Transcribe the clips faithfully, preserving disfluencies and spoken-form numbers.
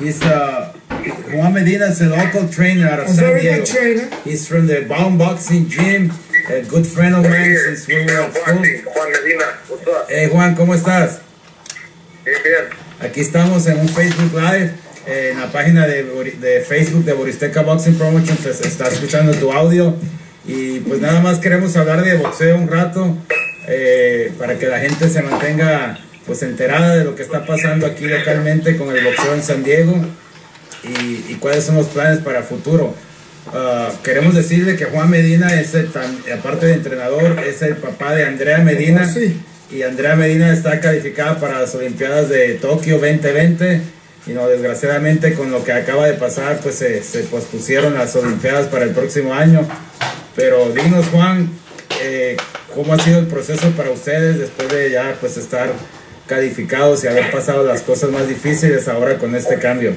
He's uh, Juan Medina is a local trainer out of a San very Diego. good trainer. He's from the Bound Boxing Gym, a good friend of mine since we were at school. Juan Medina, what's up? Hey Juan, ¿cómo estás? Bien, bien. Aquí estamos en un Facebook Live, eh, en la página de, de Facebook de Boristeca Boxing Promotion, pues está escuchando tu audio y pues nada más queremos hablar de boxeo un rato eh, para que la gente se mantenga pues enterada de lo que está pasando aquí localmente con el boxeo en San Diego y, y cuáles son los planes para el futuro. Uh, queremos decirle que Juan Medina es el, aparte de entrenador, es el papá de Andrea Medina. Oh, sí. Y Andrea Medina está calificada para las Olimpiadas de Tokio veinte veinte y no, desgraciadamente con lo que acaba de pasar pues se, se pospusieron las Olimpiadas para el próximo año. Pero dinos Juan, eh, ¿cómo ha sido el proceso para ustedes después de ya pues estar calificados y haber pasado las cosas más difíciles ahora con este cambio?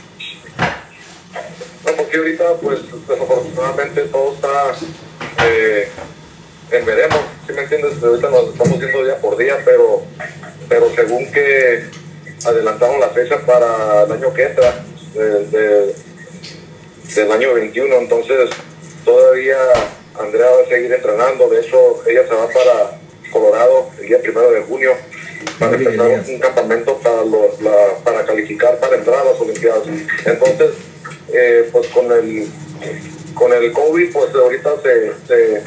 No, porque ahorita pues desafortunadamente todo está eh, en veremos, ¿sí me entiendes? Ahorita nos estamos viendo día por día, pero pero según que adelantaron la fecha para el año que entra, de, de, del año veintiuno, entonces todavía Andrea va a seguir entrenando. De hecho, ella se va para Colorado el día primero de junio para empezar un campamento para, los, la, para calificar para entrar a las Olimpiadas. Entonces, eh, pues con el con el COVID, pues ahorita se, se,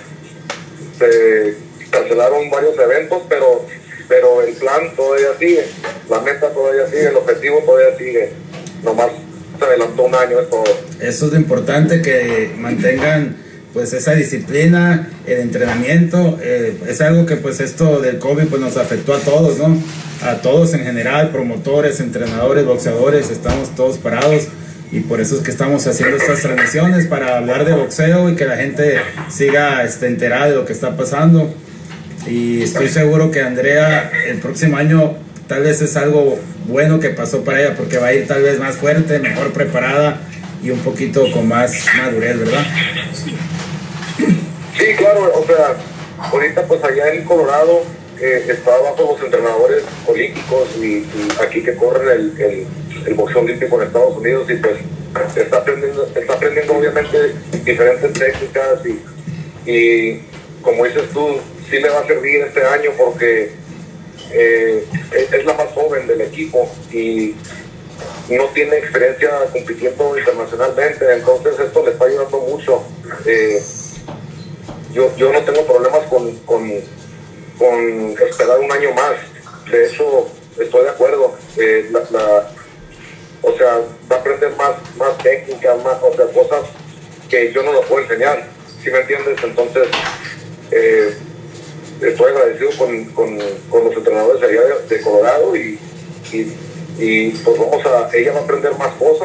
se cancelaron varios eventos, pero pero el plan todavía sigue, la meta todavía sigue, el objetivo todavía sigue, nomás se adelantó un año, es todo. Eso es lo importante, que mantengan pues esa disciplina, el entrenamiento, eh, es algo que pues esto del COVID pues nos afectó a todos, ¿no? A todos en general, promotores, entrenadores, boxeadores, estamos todos parados y por eso es que estamos haciendo estas transmisiones para hablar de boxeo y que la gente siga este, enterada de lo que está pasando. Y estoy seguro que Andrea el próximo año tal vez es algo bueno que pasó para ella, porque va a ir tal vez más fuerte, mejor preparada y un poquito con más madurez, ¿verdad? Sí, claro, o sea, ahorita pues allá en Colorado eh, está bajo los entrenadores olímpicos y, y aquí que corren el, el, el boxeo olímpico en Estados Unidos, y pues está aprendiendo, está aprendiendo obviamente diferentes técnicas y, y como dices tú, sí le va a servir este año porque eh, es, es la más joven del equipo y no tiene experiencia compitiendo internacionalmente, entonces esto le está ayudando mucho. Eh, yo, yo no tengo problemas con, con, con esperar un año más, de hecho estoy de acuerdo. Eh, la, la, o sea, va a aprender más, más técnicas, más, o sea, cosas que yo no lo puedo enseñar, ¿sí me entiendes? Entonces eh, estoy agradecido con, con, con los entrenadores allá de, de Colorado y, y, y pues vamos a, ella va a aprender más cosas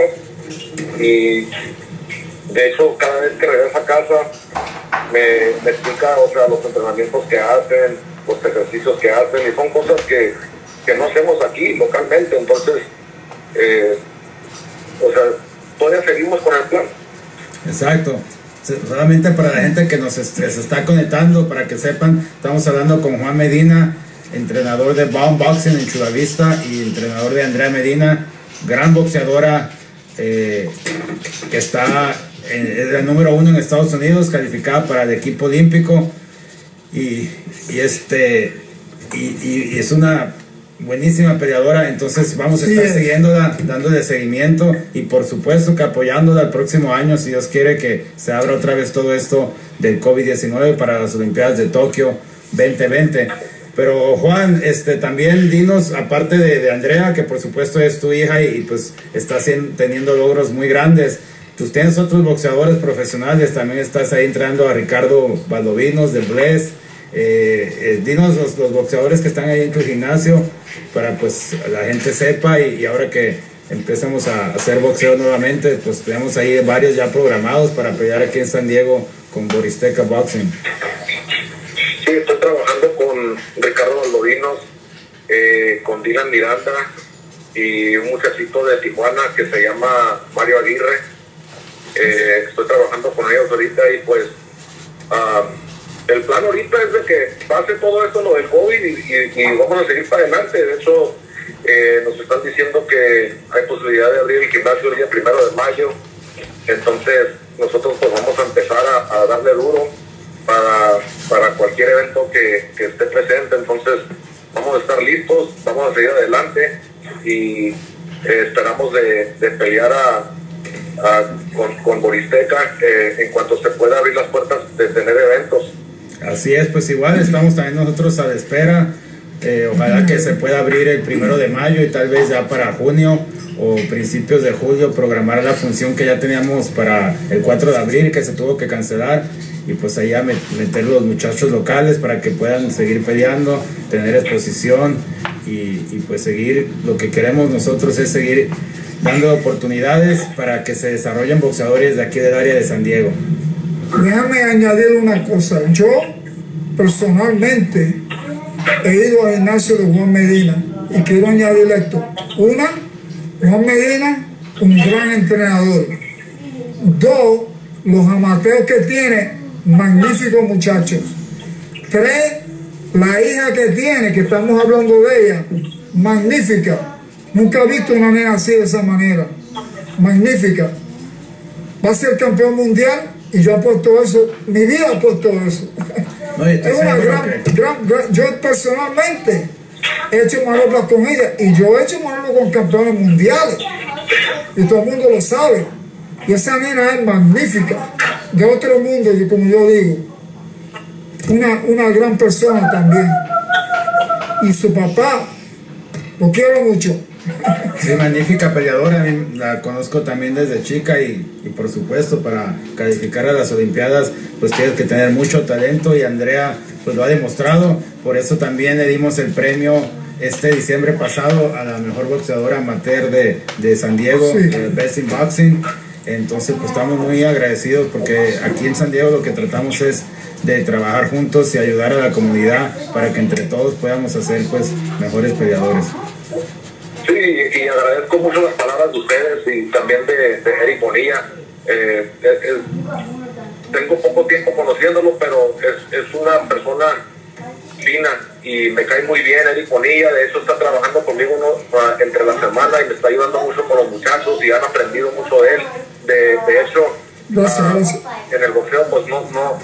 y de hecho cada vez que regresa a casa me, me explica, o sea, los entrenamientos que hacen, los ejercicios que hacen y son cosas que, que no hacemos aquí localmente, entonces eh, o sea, todavía seguimos con el plan. Exacto. Solamente para la gente que nos se está conectando, para que sepan, estamos hablando con Juan Medina, entrenador de Bound Boxing en Chula Vista y entrenador de Andrea Medina, gran boxeadora eh, que está en, es la número uno en Estados Unidos, calificada para el equipo olímpico y, y este y, y, y es una buenísima peleadora. Entonces vamos a estar sí, siguiéndola, dándole seguimiento y por supuesto que apoyándola el próximo año, si Dios quiere que se abra otra vez todo esto del COVID diecinueve para las Olimpiadas de Tokio veinte veinte. Pero Juan, este, también dinos, aparte de, de Andrea, que por supuesto es tu hija y, y pues está haciendo, teniendo logros muy grandes, tú tienes otros boxeadores profesionales, también estás ahí entrenando a Ricardo Valdovinos de Bless. Eh, eh, dinos los, los boxeadores que están ahí en tu gimnasio para pues la gente sepa y, y ahora que empezamos a hacer boxeo nuevamente, pues tenemos ahí varios ya programados para pelear aquí en San Diego con Boristeca Boxing. Sí, estoy trabajando con Ricardo Valdovinos, eh, con Dylan Miranda y un muchachito de Tijuana que se llama Mario Aguirre. Eh, estoy trabajando con ellos ahorita y pues uh, el plan ahorita es de que pase todo esto, lo del COVID, y, y, y vamos a seguir para adelante. De hecho, Eh, nos están diciendo que hay posibilidad de abrir el gimnasio el día primero de mayo. Entonces nosotros pues vamos a empezar a, a darle duro para, para cualquier evento que, que esté presente. Entonces vamos a estar listos, vamos a seguir adelante y eh, esperamos de, de pelear a, a, con, con Boristeca eh, en cuanto se pueda abrir las puertas de tener eventos. Así es, pues igual estamos también nosotros a la espera. Eh, ojalá que se pueda abrir el primero de mayo y tal vez ya para junio o principios de julio programar la función que ya teníamos para el cuatro de abril, que se tuvo que cancelar, y pues allá meter los muchachos locales para que puedan seguir peleando, tener exposición y, y pues seguir. Lo que queremos nosotros es seguir dando oportunidades para que se desarrollen boxeadores de aquí del área de San Diego. Déjame añadir una cosa. Yo personalmente he ido al gimnasio de Juan Medina y quiero añadir esto. Una, Juan Medina, un gran entrenador. Dos, los amateurs que tiene, magníficos muchachos. Tres, la hija que tiene, que estamos hablando de ella, magnífica. Nunca he visto una nena así de esa manera. Magnífica. Va a ser campeón mundial y yo apuesto eso, mi vida apuesto eso. No, es una gran, que... gran, gran, yo personalmente he hecho manobras con ella y yo he hecho manobras con campeones mundiales y todo el mundo lo sabe. Y esa nena es magnífica, de otro mundo, y como yo digo, una, una gran persona también. Y su papá, lo quiero mucho. Sí, magnífica peleadora, la conozco también desde chica y, y por supuesto para calificar a las Olimpiadas pues tienes que tener mucho talento y Andrea pues lo ha demostrado. Por eso también le dimos el premio este diciembre pasado a la mejor boxeadora amateur de, de San Diego, sí, el Best in Boxing. Entonces pues estamos muy agradecidos porque aquí en San Diego lo que tratamos es de trabajar juntos y ayudar a la comunidad para que entre todos podamos hacer pues mejores peleadores. Sí, y agradezco mucho las palabras de ustedes y también de, de Eric Bonilla. Eh, es, es, tengo poco tiempo conociéndolo, pero es, es una persona fina y me cae muy bien Eric Bonilla. De hecho está trabajando conmigo uno, uh, entre la semana y me está ayudando mucho con los muchachos y han aprendido mucho de él. De, de hecho, uh, en el boxeo pues no, no,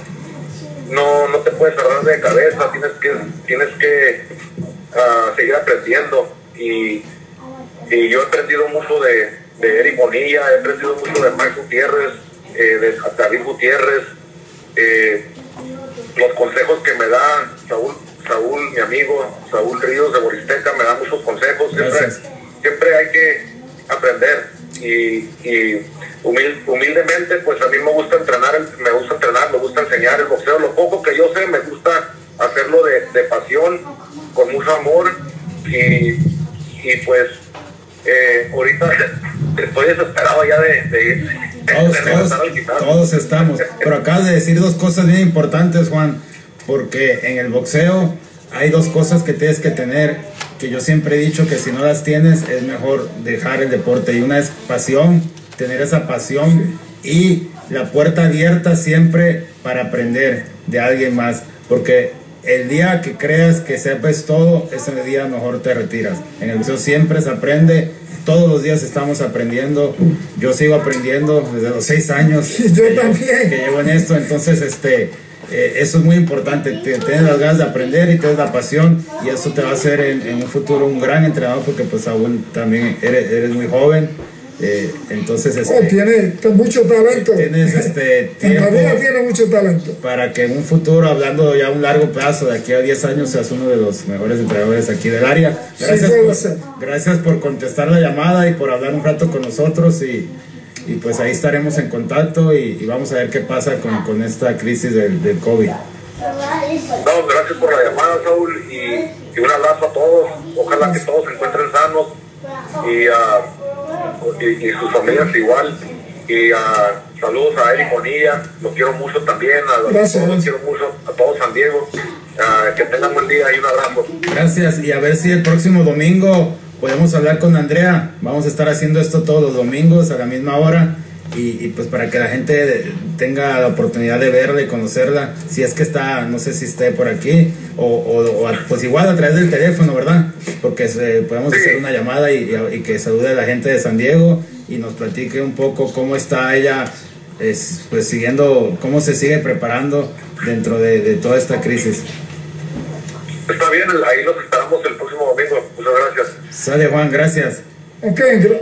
no, no te puedes cerrar de cabeza, tienes que, tienes que uh, seguir aprendiendo. Y Y yo he aprendido mucho de, de Eric Bonilla, he aprendido mucho de Max Gutiérrez, eh, de David Gutiérrez, eh, los consejos que me da Saúl, Saúl, mi amigo, Saúl Ríos de Boristeca, me da muchos consejos. Siempre, siempre hay que aprender y, y humil, humildemente, pues a mí me gusta entrenar, me gusta entrenar, me gusta enseñar el boxeo. Lo poco que yo sé, me gusta hacerlo de, de pasión, con mucho amor y, y pues Eh, ahorita estoy desesperado ya de, de, todos, de todos, todos estamos, pero acabas de decir dos cosas bien importantes, Juan, porque en el boxeo hay dos cosas que tienes que tener, que yo siempre he dicho que si no las tienes es mejor dejar el deporte, y una es pasión, tener esa pasión y la puerta abierta siempre para aprender de alguien más, porque el día que creas que sepas todo, ese día mejor te retiras. En el boxeo siempre se aprende, todos los días estamos aprendiendo. Yo sigo aprendiendo desde los seis años yo que, también. que llevo en esto, entonces este, eh, eso es muy importante, tienes las ganas de aprender y tienes la pasión, y eso te va a hacer en, en un futuro un gran entrenador, porque pues aún también eres, eres muy joven. Eh, entonces este, oh, tiene mucho talento, tienes este tiempo tiene mucho talento para que en un futuro, hablando ya a un largo plazo, de aquí a diez años, seas uno de los mejores entrenadores aquí del área. Gracias, sí, por, gracias por contestar la llamada y por hablar un rato con nosotros, y, y pues ahí estaremos en contacto y, y vamos a ver qué pasa con, con esta crisis del, del COVID. No, gracias por la llamada, Saúl, y, y un abrazo a todos. Ojalá que todos se encuentren sanos y uh, Y, y sus familias igual, y uh, saludos a Eric Bonilla, lo quiero mucho también, a, gracias, todos, quiero mucho a todo San Diego, uh, que tengan buen día y un abrazo. Gracias, y a ver si el próximo domingo podemos hablar con Andrea. Vamos a estar haciendo esto todos los domingos a la misma hora, y, y pues para que la gente tenga la oportunidad de verla y conocerla, si es que está, no sé si esté por aquí, o, o, o pues igual a través del teléfono, ¿verdad? porque se, podemos Sí. hacer una llamada y, y, y que salude a la gente de San Diego y nos platique un poco cómo está ella, es, pues siguiendo, cómo se sigue preparando dentro de, de toda esta crisis. Está bien, ahí los esperamos el próximo domingo. Muchas gracias. Sale, Juan, gracias. Ok, gra-